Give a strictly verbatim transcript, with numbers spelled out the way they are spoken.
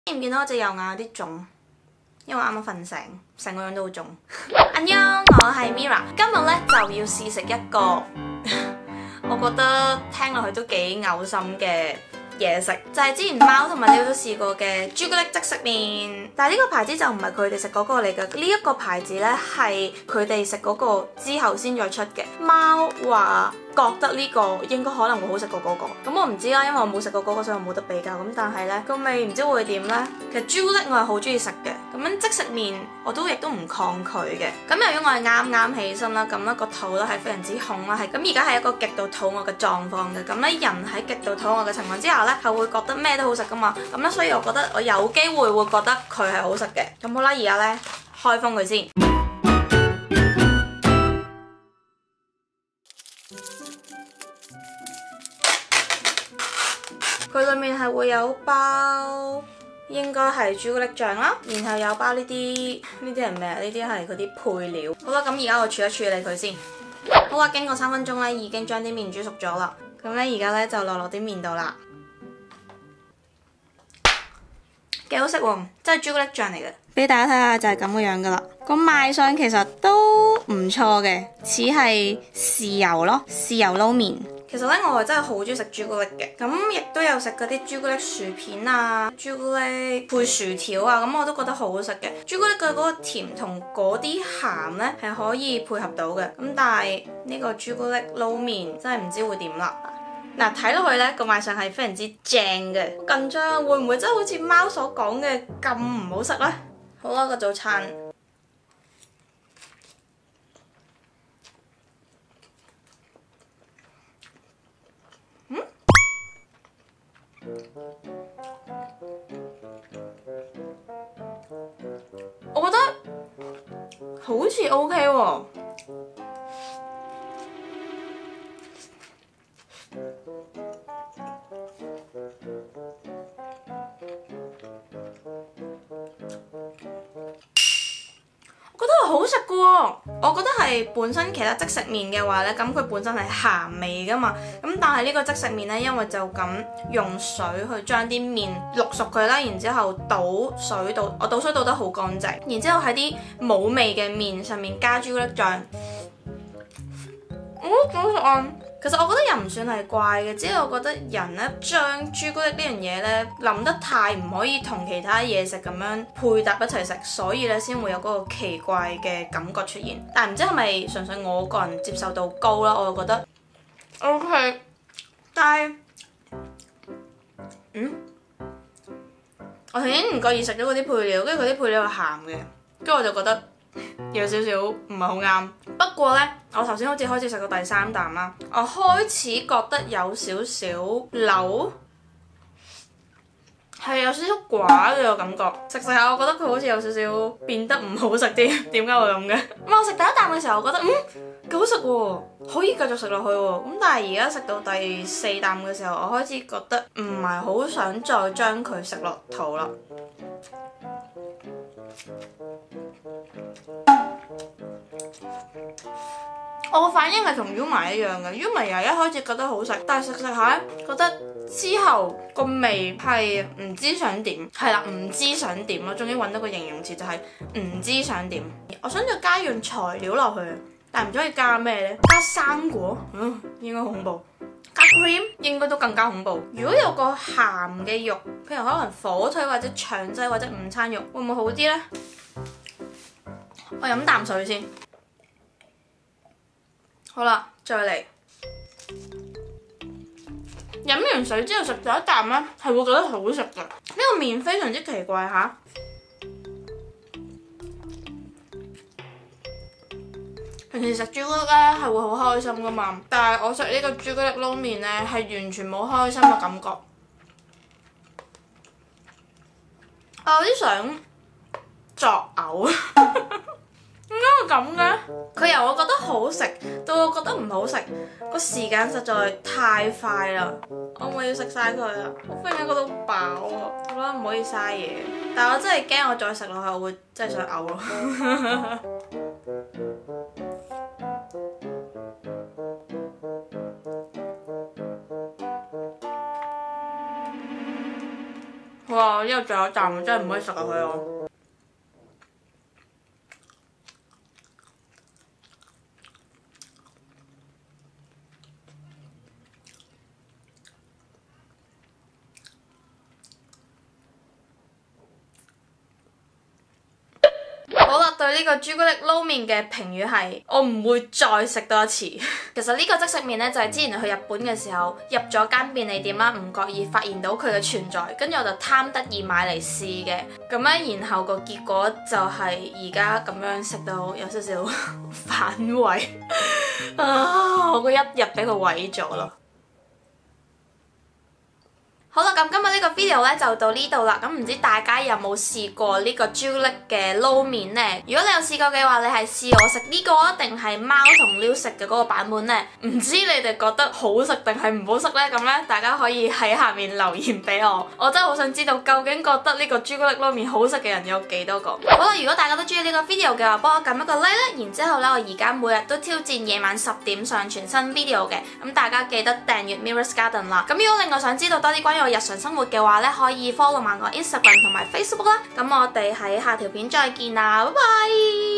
見唔見到我隻右眼有啲腫？因為我啱啱瞓醒，成個樣都好腫。安妞，我係 Mira， 今日咧就要試食一個我覺得聽落去都幾嘔心嘅嘢食，就係之前貓同埋你都試過嘅朱古力即食麵，但係呢個牌子就唔係佢哋食嗰個嚟嘅，呢一個牌子呢係佢哋食嗰個之後先再出嘅。貓話覺得呢個應該可能會好食過嗰個，咁我唔知啦，因為我冇食過嗰個，所以我冇得比較。咁但係呢個味唔知會點呢？其實朱古力我係好中意食嘅，咁樣即食麵我都亦都唔抗拒嘅。咁由於我係啱啱起身啦，咁呢個肚咧係非常之空啦，係咁而家係一個極度肚餓嘅狀況嘅。咁咧人喺極度肚餓嘅情況之下呢，係會覺得咩都好食噶嘛。咁咧所以我覺得我有機會會覺得佢係好食嘅。咁好啦，而家呢，開封佢先。佢裏面係會有包，應該係朱古力醬啦，然後有包呢啲，呢啲係咩啊？呢啲係嗰啲配料。好啦，咁而家我處一處理佢先。好啦，經過三分鐘咧，已經將啲麵煮熟咗啦。咁咧而家咧就落落啲麵度啦，幾好食喎，真係朱古力醬嚟嘅。俾大家睇下就係咁嘅樣噶啦。個賣相其實都唔錯嘅，似係豉油咯，豉油撈麵。其實咧，我係真係好中意食朱古力嘅，咁亦都有食嗰啲朱古力薯片啊，朱古力配薯條啊，咁我都覺得好好食嘅。朱古力嘅嗰個甜同嗰啲鹹呢係可以配合到嘅，咁但係呢個朱古力撈麵真係唔知會點啦。嗱，睇落去呢個賣相係非常之正嘅，好緊張，會唔會真係好似貓所講嘅咁唔好食呢？好啦，個早餐。我覺得好似 OK 喎，我覺得係好食嘅喎。我覺得係本身其他即食麵嘅話呢，咁佢本身係鹹味噶嘛，咁但係呢個即食麵呢，因為就咁用水去將啲麵淥熟佢啦，然之後倒水倒，我倒水倒得好乾淨，然之後喺啲冇味嘅麵上面加朱古力醬，我覺得幾好食啊！其實我覺得又唔算係怪嘅，只係我覺得人呢將朱古力呢樣嘢呢諗得太唔可以同其他嘢食咁樣配搭一齊食，所以呢先會有嗰個奇怪嘅感覺出現。但係唔知係咪純粹我個人接受度高啦，我就覺得 OK。但係，嗯，我頭先唔覺意食咗嗰啲配料，跟住嗰啲配料係鹹嘅，跟住我就覺得有少少唔係好啱。不過呢，我頭先好似開始食到第三啖啦，我開始覺得有少少流，係有少少寡嘅感覺。食食下，我覺得佢好似有少少變得唔好食啲。點解會咁嘅？我食第一啖嘅時候，我覺得嗯幾好食喎，可以繼續食落去喎。咁但係而家食到第四啖嘅時候，我開始覺得唔係好想再將佢食落肚啦。我個反應係同 Yumi 一樣嘅 ，Yumi 又一開始覺得好食，但係食食下覺得之後個味係唔知想點，係啦，唔知想點咯。終於揾到個形容詞就係唔知想點。我想再加樣材料落去，但係唔知可以加咩呢？加生果，嗯，應該好恐怖。加 cream 應該都更加恐怖。如果有個鹹嘅肉，譬如可能火腿或者腸仔或者午餐肉，會唔會好啲呢？我飲啖水先。好啦，再嚟。飲完水之後食咗一啖呢，係會覺得好食嘅。呢個麵非常之奇怪吓。平時食朱古力呢係會好開心噶嘛，但係我食呢個朱古力撈麵呢係完全冇開心嘅感覺。我有啲想作嘔。點解會咁嘅？佢由我覺得好食到我覺得唔好食，個時間實在太快啦！我咪要食晒佢啊！我忽然間覺得好飽啊！我覺得唔可以嘥嘢，但係我真係驚我再食落去，我會真係想嘔咯。哇！又個最後一啖，真係唔可以食落去咯。好啦，對呢個朱古力撈麵嘅評語係，我唔會再食多一次。其實呢個即食麵呢，就係之前去日本嘅時候入咗間便利店啦，唔覺意發現到佢嘅存在，跟住我就貪得意買嚟試嘅。咁咧，然後個結果就係而家咁樣食到有少少反胃啊！我個一日俾佢毀咗咯。好啦，咁今日呢個 video 咧就到呢度啦。咁唔知大家有冇試過呢個朱古力嘅撈麵呢？如果你有試過嘅話，你係試我食呢個啊，定係貓同撩食嘅嗰個版本呢？唔知你哋覺得好食定係唔好食呢？咁呢，大家可以喺下面留言俾我。我真係好想知道究竟覺得呢個朱古力撈麵好食嘅人有幾多個？好啦，如果大家都中意呢個 video 嘅話，幫我撳一個 like 啦。然之後呢，我而家每日都挑戰夜晚十點上傳新 video 嘅。咁大家記得訂閱 Mira's Garden 啦。咁如果另外想知道多啲關於我日常生活嘅話咧，可以 follow 埋我 Instagram 同埋 Facebook 啦。咁我哋喺下條片再見啦，拜拜。